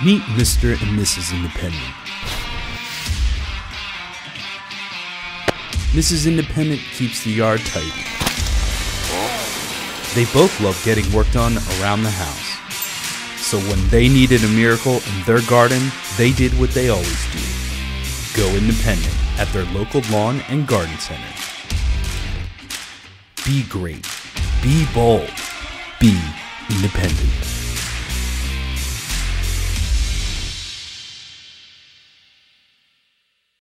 Meet Mr. and Mrs. Independent. Mrs. Independent keeps the yard tidy. They both love getting work done around the house. So when they needed a miracle in their garden, they did what they always do. Go independent at their local lawn and garden center. Be great. Be bold. Be independent.